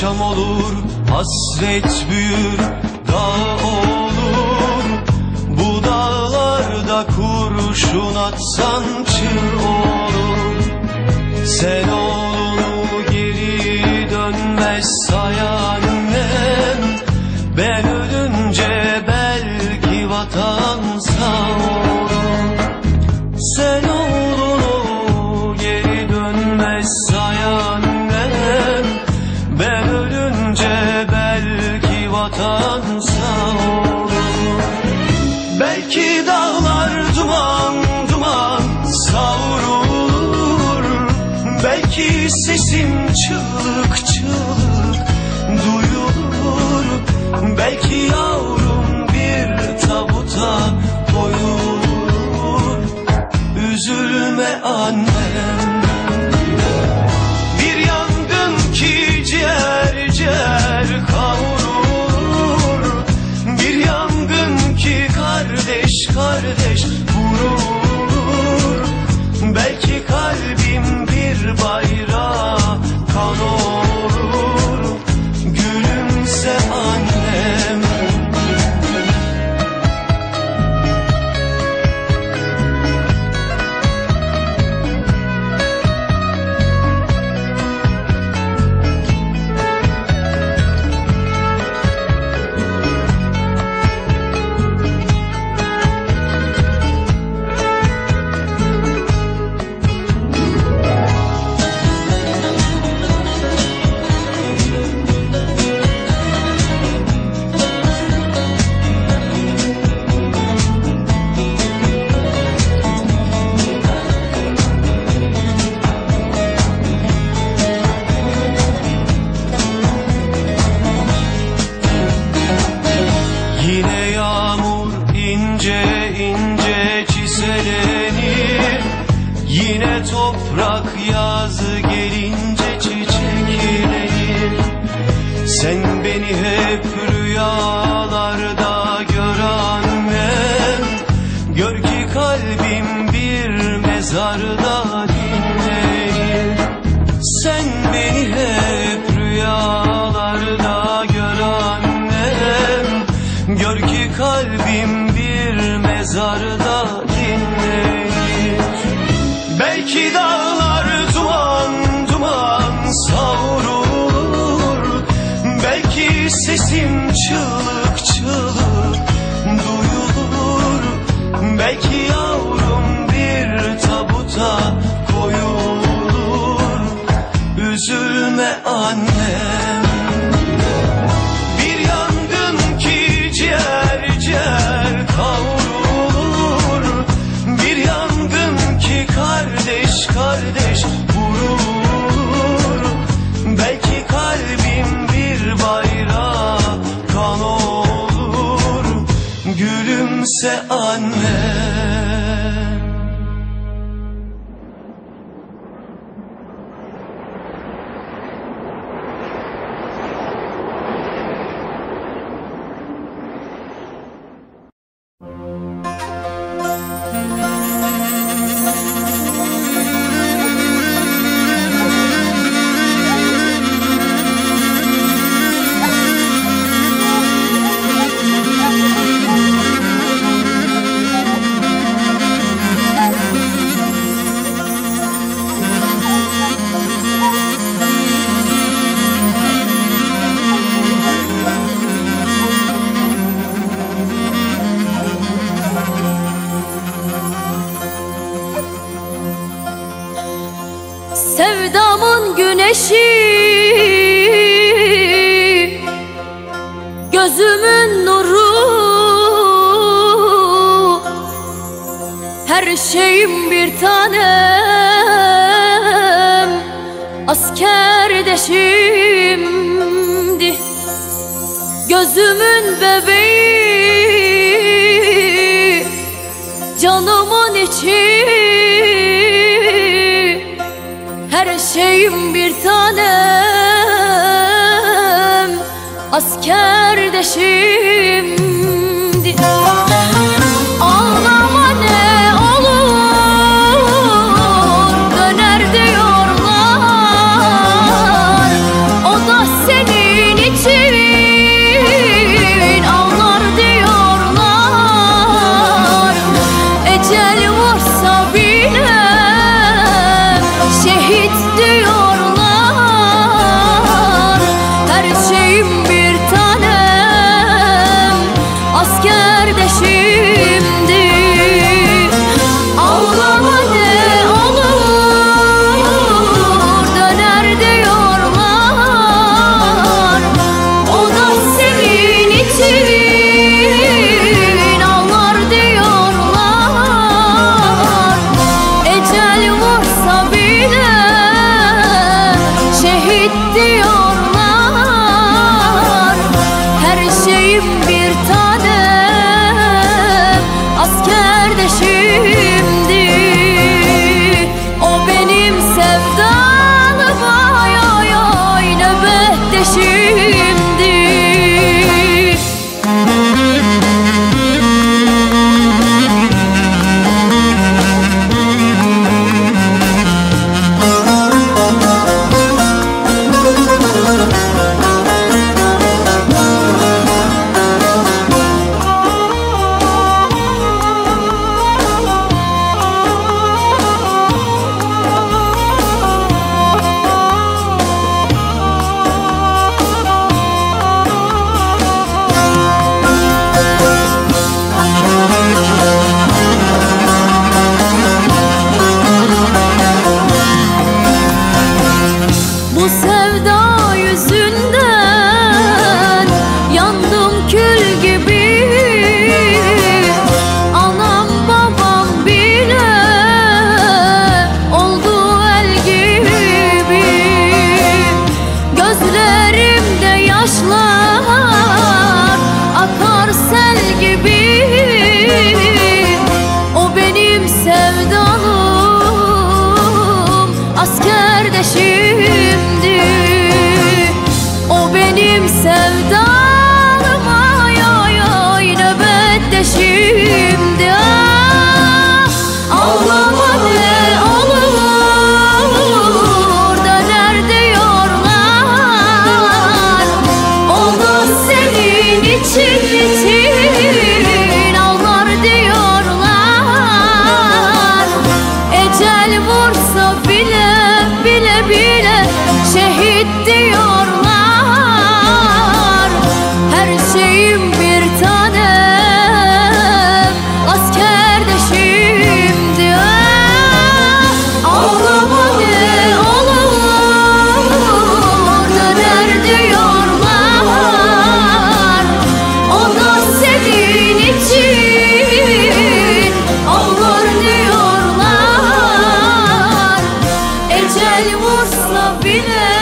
Akşam olur, hasret büyür, dağ olur. Bu dağlarda kurşun atsan çığ olur. Sen oğlunu geri dönmez say annem. Ben ölünce belki vatan sağ olur. Sen oğlunu geri dönmez say annem. Ben ölünce belki vatan sağ olur. Belki dağlar duman duman savrulur. Belki sesim çığlık çığlık duyulur. Belki yavrum bir tabuta koyulur. Üzülme annem. Bir yangın ki ciğer ciğer kavrulur. Bir yangın ki kardeş kardeş vurur. Belki kalbim bir bayrağa kan olur. Gülümse annem. Yine yağmur ince ince çiselenir. Yine toprak yazı gelince çiçeklenir. Sen beni hep rüyalarda gör annem. Gör ki kalbim bir mezarda dinlenir. Sen beni hep rüyalarda gör annem. Gör ki kalbim bir mezarda dinlenir. Belki dağlar duman duman savrulur. Belki sesim çığlık çığlık duyulur. Belki yavrum bir tabuta koyulur. Üzülme annem. Bir yangın ki ciğer ciğer kavrulur. Bir yangın ki kardeş kardeş vurur. Belki kalbim bir bayrağa kan olur. Gülümse annem. Sevdamın güneşi, gözümün nuru, her şeyim bir tanem, askerdeşimdi. Gözümün bebeği, canımın içi, her şeyim bir tanem, askerdeşimdi. Ağlama ne olur, döner diyorlar, o da seni ne